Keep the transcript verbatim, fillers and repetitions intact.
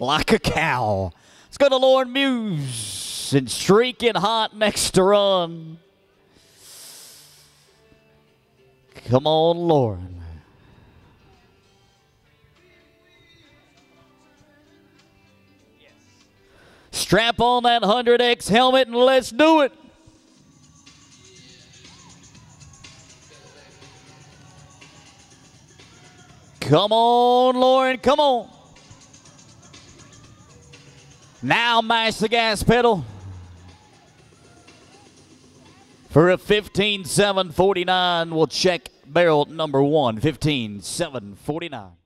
like a cow. Let's go to Lauren Moos and streaking hot next to run. Come on, Lauren. Strap on that one hundred X helmet and let's do it. Come on, Lauren, come on. Now mash the gas pedal for a fifteen seven forty-nine. We'll check barrel number one, fifteen seven forty-nine.